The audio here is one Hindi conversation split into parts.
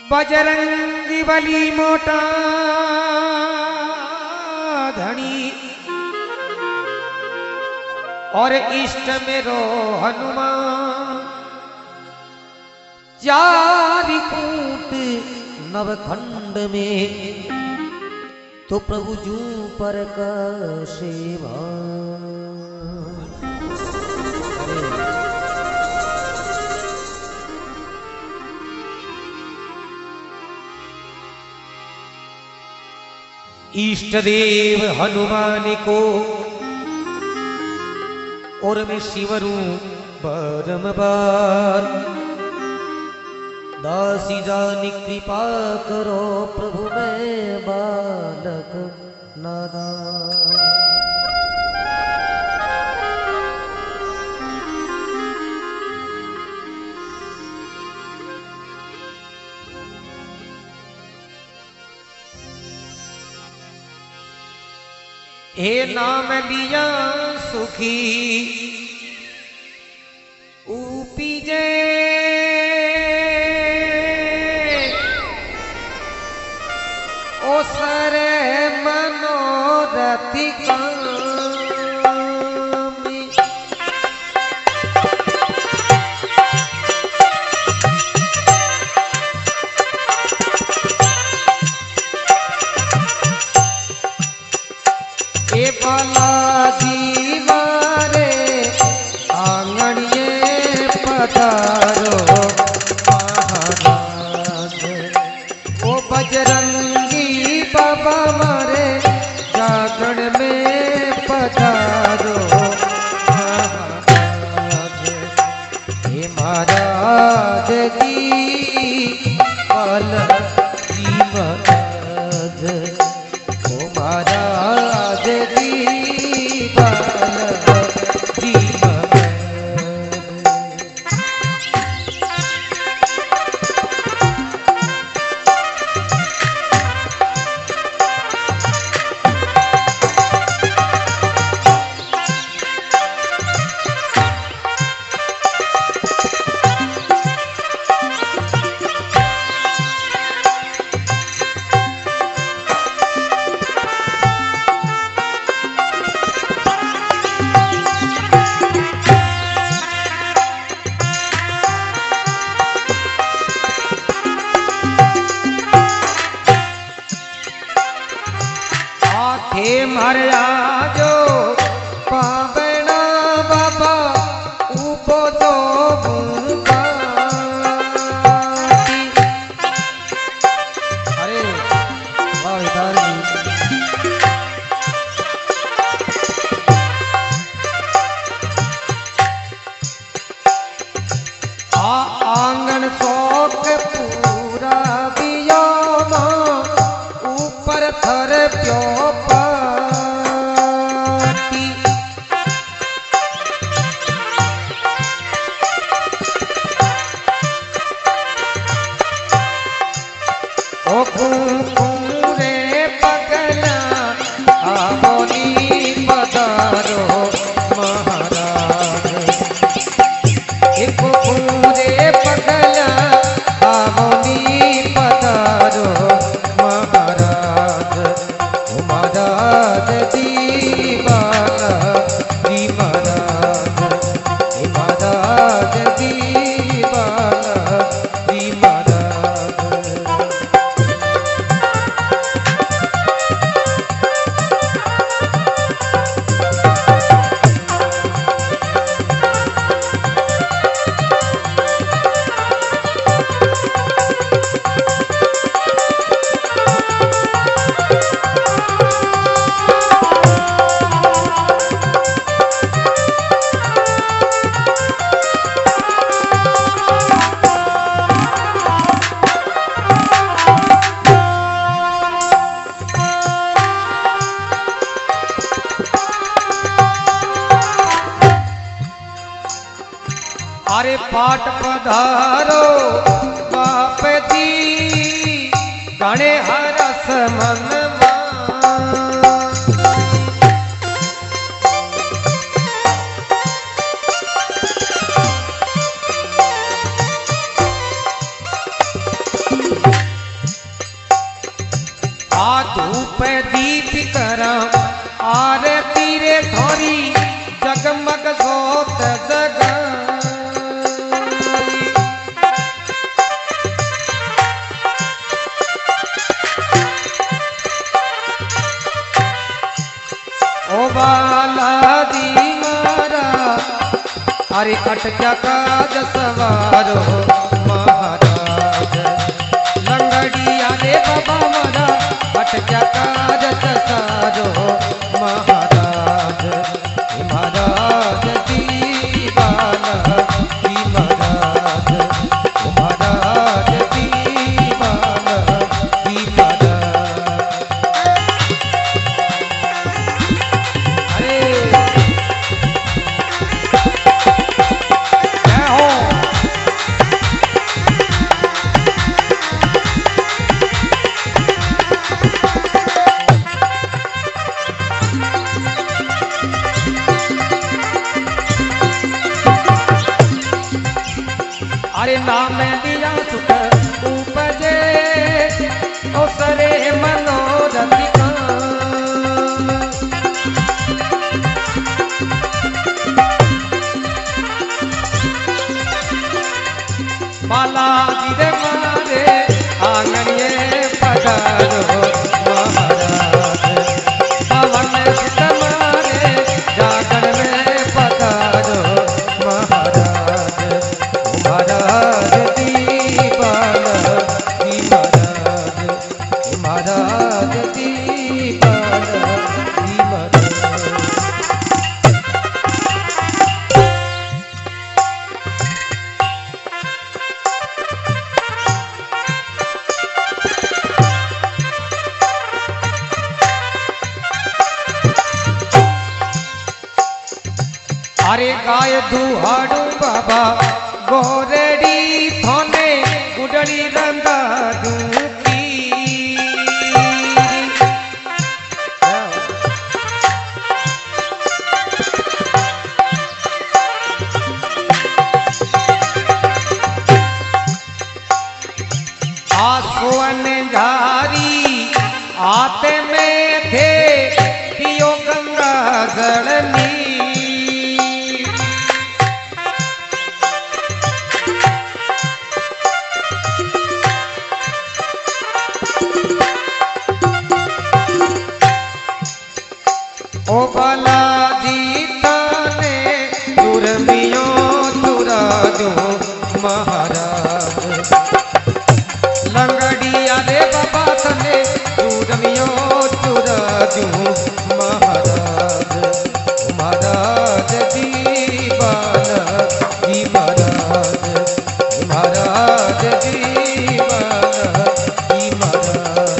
बजरंगी बली मोटा धनी और इष्ट मेरो हनुमान। चारि कूट नवखंड में तो प्रभु जू पर का सेवा। इष्ट देव हनुमान को और मैं शिवरू बारंबार। दासी जानी कृपा करो प्रभु मैं बालक नादान। हे नाम लिया सुखी उपीजे। ओ सरे मनोरथी कामी। ए बालाजी मारे आंगणिये पधारो महाराज। ओ बजरंगी बाबा मारे जागरण में पधारो महाराज। हे महाराज जी बालाजी महाराज। ओ महाराज जी बालाजी महाराज। हे महाराजो पावना बाबा उपदो बुंगाती। अरे वाह आंगन शोक पूरा बियोमा ऊपर थर प्यो रे पगला आवनी पधारो महाराज। एक रे पगला आवनी पधारो महाराज। महाराज जी बालाजी महाराज। महाराज जी बालाजी महाराज। अरे पाट पधारो बाप जी गणे हरस मन मान। धूप दीप करा आरती रे थोरी जगमग जोत जगाई। ओ बालाजी मारा अरे अटक्या काज सवारो महाराज लंगड़िया रे बाबा मारा अटक्या काज सवारो महाराज महाराज दीवाना महाराज महाराज दीवाना अरे नाम दिया सुख उपजे ओसरे मनोरथ का बालाजी रे मारे आंगनिए पधारो महाराज पवन सुत मारे जागरण में पधारो महाराज महाराज दीवाना महाराज दीवाना अरे गाय दुहाड़ू बाबा गोरेडी थाने गुडड़ी रंगा दूकी आसुअन झारी आते में थे पियो गंगा जलनी ओ बालाजी ताने दुर्मियो चुरा दो महाराज लंगड़िया रे बाबा तने दुर्मियो चुरा दो महाराज महाराज दीवाना महाराज महाराज दीवाना महाराज।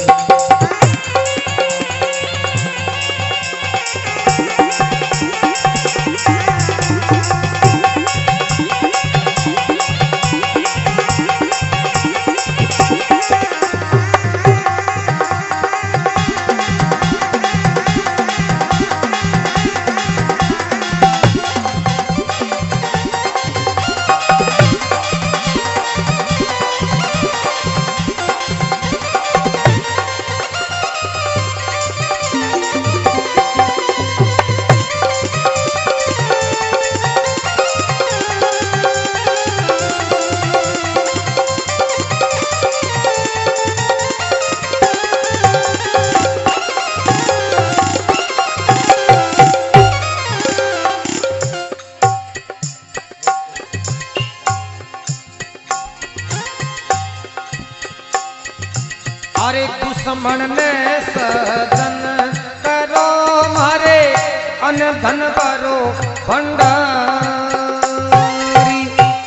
अरे दुश्मन ने सजन करो मारे अन धन करो भंडारी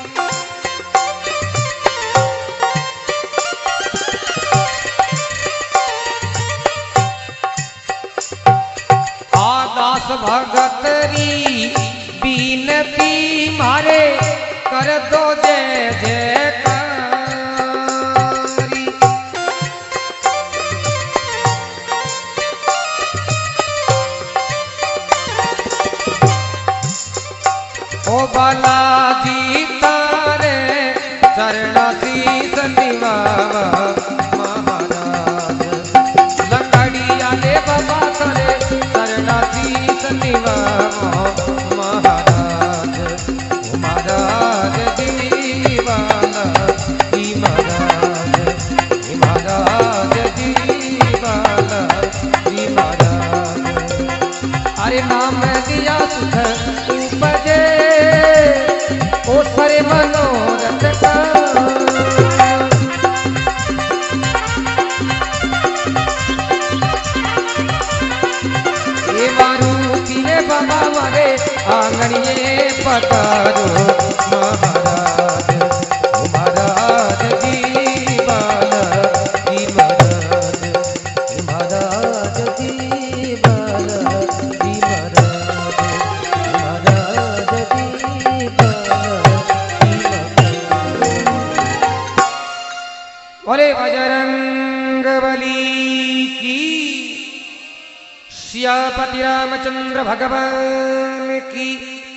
आदास भगतरी बीनती मारे कर दो जय जयकार ओ बालाजी तारे चरण शीस निवावा महाराज लंग जीवा महाराज महाराज जीवाला जी महाराज जीवाला जी महाराज। अरे नाम दिया सुख उपजे ओ सरे मनोरथ का। बाबा मारे आंगनिए पधारो महाराज महाराज जीवाला जी महाराज जीवाला जी महाराज बोले बजरंग बली की सियापति रामचंद्र भगवान की।